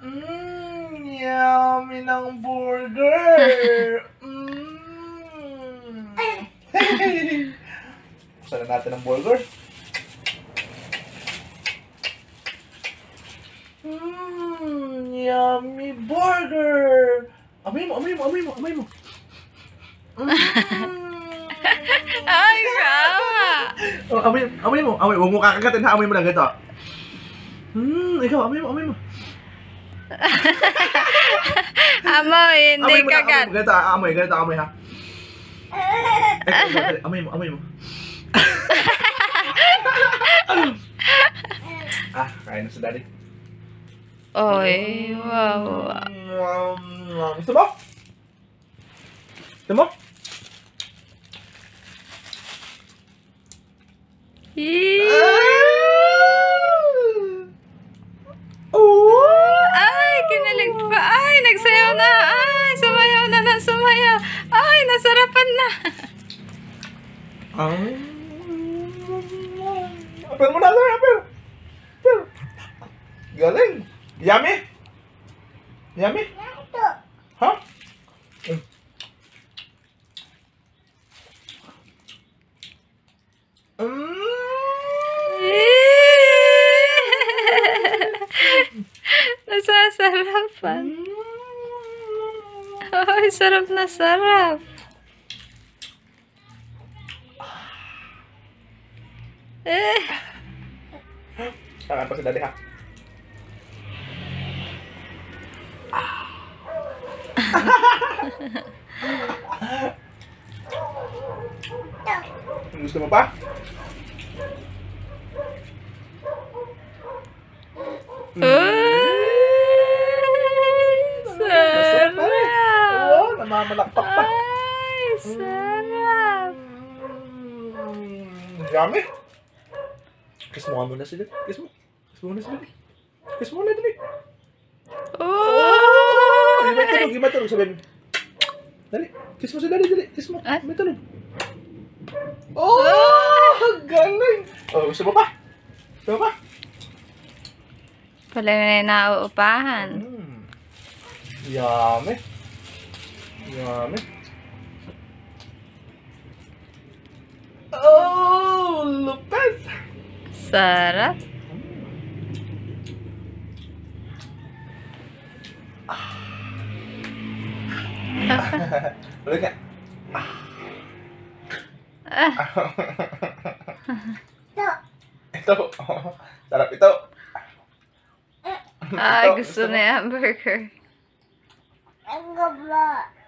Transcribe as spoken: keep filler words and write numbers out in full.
Mmm, yummy ng burger. Mmm. Buksan na natin ang burger. Mmm, yummy burger. Amoy mo, amoy mo, amoy mo, amoy mo. Mm. Ay, kama. Oh, amoy, amoy mo, amoy. Huwag mo kakagatin ha, amoy mo lang ganito. Hmm, ikaw, amoy mo, amoy mo. Amoy, hindi Amoy mo na, kagat. amoy mo, ganito, ah, amoy, ganito, amoy ha. Ikaw, ikaw, dali, amoy mo, amoy mo. Ah, kain na sa daddy. Oy, wow. Mm, Gusto mo? Gusto mo? Oh! Ay, kinalig pa. Ay, nagsayaw na. Ay, sumayaw na na, sumayaw. Ay, nasarapan na. Ah. Apel mo na, Lord, apel. Apel. Galing. Yummy? Yummy? Ha? Mm. Nasasarapan. Ay, sarap na sarap. Eh. Tangan pa si daddy ha. Gusto mo pa? Ay, sarap. Oo, namamalakpak pa. Ay, sarap. Mm, Yummy. Kiss mo nga muna si daddy. Kiss mo. Kiss mo muna si daddy. Kiss mo muna daddy. Oh! May tulog, may tulog. Sabihin. Dali, kiss mo si daddy, dali. Kiss mo. Ay. May tulog. Oh! Galing! Oh, gusto mo pa? Gusto mo pa? Pala na nauupahan. Mm. Yummy. Yummy. Oh! Lupet! Sarap. Ulit nga. Ah. Ito. Sarap ito. Ay, gusto na yung hamburger. Ang gaba.